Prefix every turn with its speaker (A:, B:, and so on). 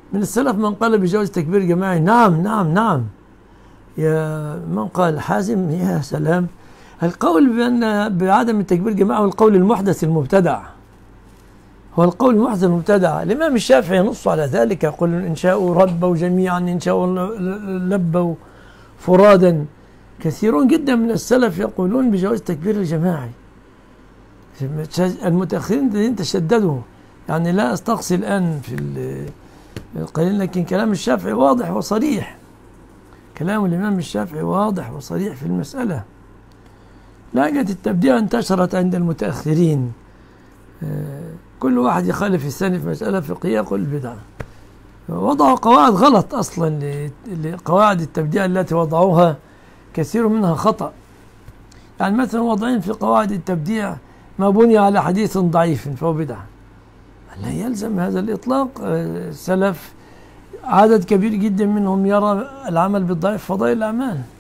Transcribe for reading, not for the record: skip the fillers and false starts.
A: من السلف من قال بجواز تكبير جماعي، نعم نعم نعم. يا من قال حازم، يا سلام. القول بأن بعدم التكبير الجماعي هو القول المحدث المبتدع، هو القول المحدث المبتدع. الإمام الشافعي ينص على ذلك، يقول إن شاءوا ربوا جميعا، إن شاءوا لبوا فرادا. كثيرون جدا من السلف يقولون بجواز تكبير الجماعي. المتأخرين تشددوا، يعني لا أستقصي الآن في القليل، لكن كلام الشافعي واضح وصريح، كلام الإمام الشافعي واضح وصريح في المسألة. لهجة التبديع انتشرت عند المتأخرين، كل واحد يخالف الثاني في مسألة فقهية يقول بدعة. وضعوا قواعد غلط أصلا لقواعد التبديع التي وضعوها، كثير منها خطأ. يعني مثلا وضعين في قواعد التبديع ما بني على حديث ضعيف فهو بدعة. لا يلزم هذا الإطلاق. السلف عدد كبير جدا منهم يرى العمل بالضعيف فضائل الأعمال.